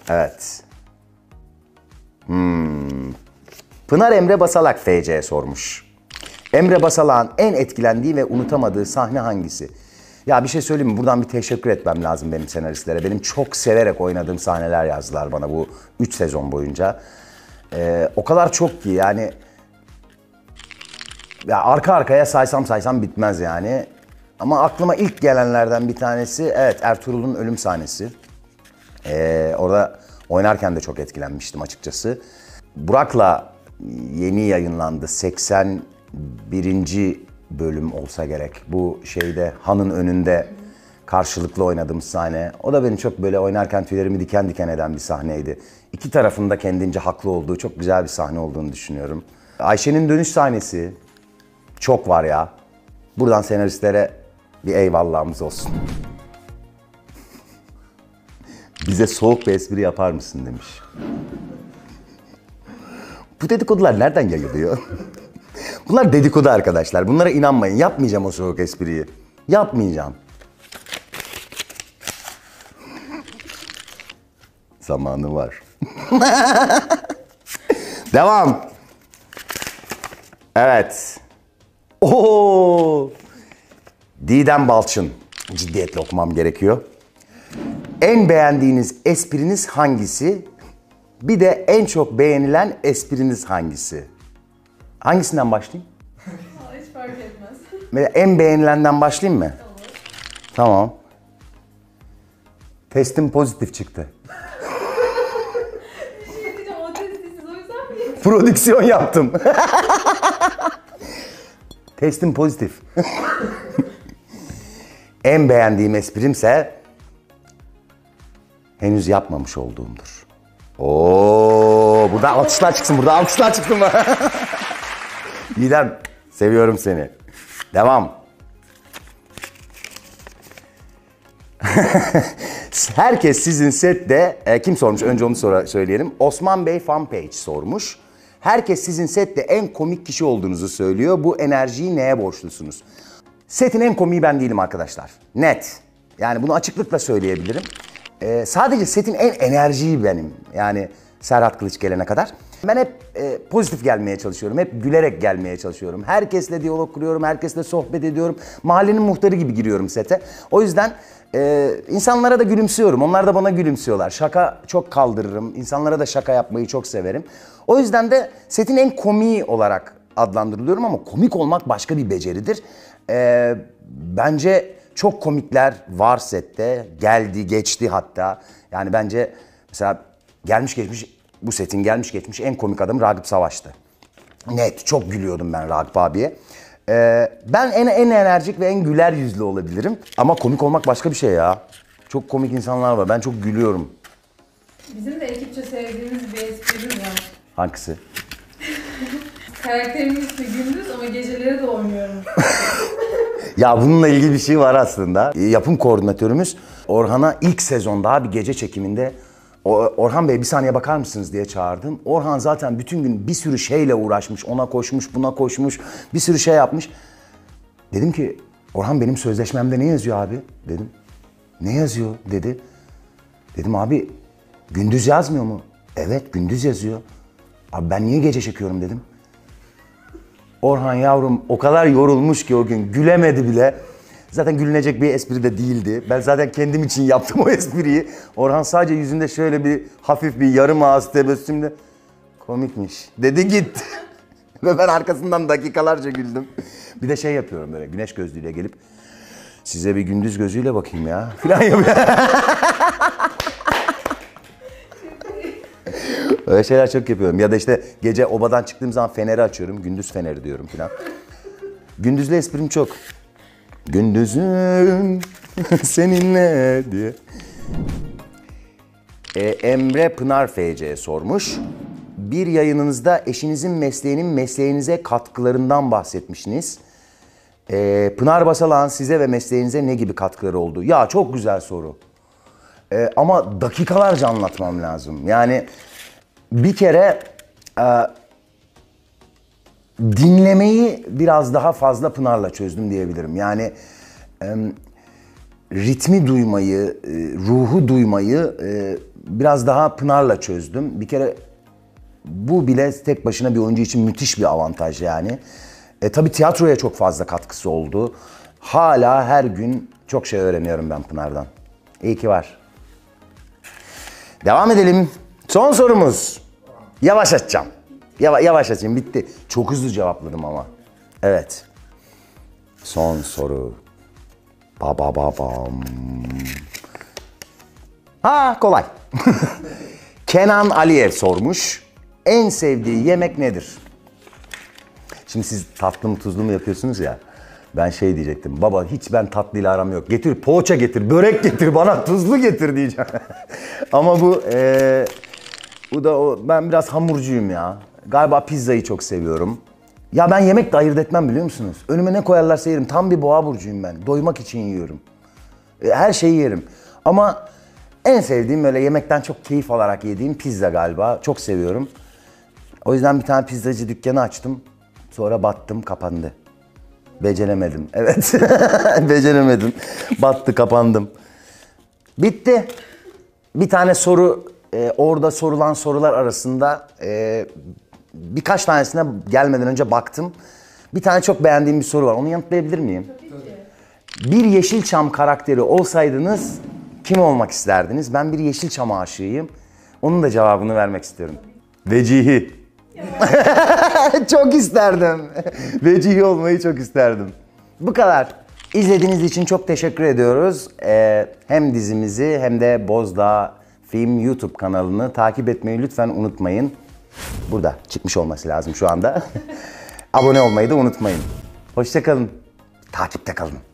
Evet. Pınar Emre Basalak FC sormuş. Emre Basalak'ın en etkilendiği ve unutamadığı sahne hangisi? Ya bir şey söyleyeyim mi? Buradan bir teşekkür etmem lazım benim senaristlere. Benim çok severek oynadığım sahneler yazdılar bana bu 3 sezon boyunca. O kadar çok ki yani... Ya arka arkaya saysam bitmez yani. Ama aklıma ilk gelenlerden bir tanesi, evet, Ertuğrul'un ölüm sahnesi. Orada oynarken de çok etkilenmiştim açıkçası. Burak'la yeni yayınlandı 81. bölüm olsa gerek. Bu şeyde Han'ın önünde karşılıklı oynadığım sahne. O da beni çok böyle oynarken tüylerimi diken diken eden bir sahneydi. İki tarafında kendince haklı olduğu çok güzel bir sahne olduğunu düşünüyorum. Ayşe'nin dönüş sahnesi çok var ya. Buradan senaristlere bir eyvallahımız olsun. Bize soğuk bir espri yapar mısın demiş. Bu dedikodular nereden yayılıyor? Bunlar dedikodu arkadaşlar. Bunlara inanmayın. Yapmayacağım o soğuk espriyi. Yapmayacağım. Zamanı var. Devam. Evet. Oo. Didem Balçın. Ciddiyetle okumam gerekiyor. En beğendiğiniz espriniz hangisi? Bir de en çok beğenilen espriniz hangisi? Hangisinden başlayayım? Hiç fark etmez. Mesela en beğenilenden başlayayım mı? Olur. Tamam. Testim pozitif çıktı. Bir şey diyeceğim, o testi siz o yüzden mi? Prodüksiyon yaptım. Testim pozitif. En beğendiğim esprimse henüz yapmamış olduğumdur. Oo, burada alkışlar çıksın, burada alkışlar çıksın. Didem, seviyorum seni. Devam. Herkes sizin sette, kim sormuş? Önce onu söyleyelim. Osman Bey Fanpage sormuş. Herkes sizin sette en komik kişi olduğunuzu söylüyor. Bu enerjiyi neye borçlusunuz? Setin en komiği ben değilim arkadaşlar. Net. Yani bunu açıklıkla söyleyebilirim. Sadece setin en enerjiyi benim. Yani Serhat Kılıç gelene kadar. Ben hep pozitif gelmeye çalışıyorum. Hep gülerek gelmeye çalışıyorum. Herkesle diyalog kuruyorum. Herkesle sohbet ediyorum. Mahallenin muhtarı gibi giriyorum sete. O yüzden insanlara da gülümsüyorum. Onlar da bana gülümsüyorlar. Şaka çok kaldırırım. İnsanlara da şaka yapmayı çok severim. O yüzden de setin en komiği olarak adlandırılıyorum ama komik olmak başka bir beceridir. Bence çok komikler var sette. Geldi, geçti hatta. Yani bence mesela gelmiş geçmiş, bu setin gelmiş geçmiş en komik adamı Ragıp Savaş'tı. Net, çok gülüyordum ben Ragıp abiye. Ben en enerjik ve en güler yüzlü olabilirim. Ama komik olmak başka bir şey ya. Çok komik insanlar var. Ben çok gülüyorum. Bizim de ekipçe sevdiğimiz bir esprimiz var. Hangisi? Karakterimin ismi Gündüz ama geceleri de oynuyorum. Ya bununla ilgili bir şey var aslında. Yapım koordinatörümüz Orhan'a ilk sezonda bir gece çekiminde Orhan Bey bir saniye bakar mısınız diye çağırdım. Orhan zaten bütün gün bir sürü şeyle uğraşmış. Ona koşmuş, buna koşmuş. Bir sürü şey yapmış. Dedim ki Orhan benim sözleşmemde ne yazıyor abi? Dedim. Ne yazıyor dedi. Dedim abi gündüz yazmıyor mu? Evet gündüz yazıyor. Abi ben niye gece çekiyorum dedim. Orhan yavrum o kadar yorulmuş ki o gün gülemedi bile. Zaten gülünecek bir espri de değildi. Ben zaten kendim için yaptım o espriyi. Orhan sadece yüzünde şöyle bir hafif bir yarım ağız tebessümle komikmiş dedi gitti. Ve ben arkasından dakikalarca güldüm. Bir de şey yapıyorum böyle güneş gözlüğüyle gelip size bir gündüz gözüyle bakayım ya falan yapıyor. Öyle şeyler çok yapıyorum. Ya da işte gece obadan çıktığım zaman feneri açıyorum. Gündüz feneri diyorum falan. Gündüzlü esprim çok. Gündüzüm seninle diye. Emre Pınar FC sormuş. Bir yayınınızda eşinizin mesleğinize katkılarından bahsetmişsiniz. Pınar Basalak'ın size ve mesleğinize ne gibi katkıları oldu? Ya çok güzel soru. Ama dakikalarca anlatmam lazım. Yani bir kere dinlemeyi biraz daha fazla Pınar'la çözdüm diyebilirim. Yani ritmi duymayı, ruhu duymayı biraz daha Pınar'la çözdüm. Bir kere bu bile tek başına bir oyuncu için müthiş bir avantaj yani. Tabii tiyatroya çok fazla katkısı oldu. Hala her gün çok şey öğreniyorum ben Pınar'dan. İyi ki var. Devam edelim. Son sorumuz. Yavaş açacağım. Yavaş açayım, bitti. Çok hızlı cevapladım ama. Evet. Son soru. Babam. Ha, kolay. Kenan Aliyev sormuş. En sevdiği yemek nedir? Şimdi siz tatlı mı tuzlu mu yapıyorsunuz ya. Ben şey diyecektim. Baba hiç ben tatlıyla aram yok. Getir poğaça getir, börek getir, bana tuzlu getir diyeceğim. Ama bu ben biraz hamurcuyum ya. Galiba pizzayı çok seviyorum. Ya ben yemek de ayırt etmem, biliyor musunuz? Önüme ne koyarlarsa yerim. Tam bir boğa burcuyum ben. Doymak için yiyorum. Her şeyi yerim. Ama en sevdiğim, böyle yemekten çok keyif alarak yediğim pizza galiba. Çok seviyorum. O yüzden bir tane pizzacı dükkanı açtım. Sonra battım, kapandı. Beceremedim. Evet. Beceremedim. Battı, kapandım. Bitti. Bir tane soru, orada sorulan sorular arasında birkaç tanesine gelmeden önce baktım. Bir tane çok beğendiğim bir soru var. Onu yanıtlayabilir miyim? Tabii ki. Bir Yeşilçam karakteri olsaydınız kim olmak isterdiniz? Ben bir Yeşilçam aşığıyım. Onun da cevabını vermek istiyorum. Vecihi. Çok isterdim. Vecihi olmayı çok isterdim. Bu kadar. İzlediğiniz için çok teşekkür ediyoruz. Hem dizimizi hem de Bozdağ Film YouTube kanalını takip etmeyi lütfen unutmayın. Burada çıkmış olması lazım şu anda. Abone olmayı da unutmayın. Hoşça kalın. Takipte kalın.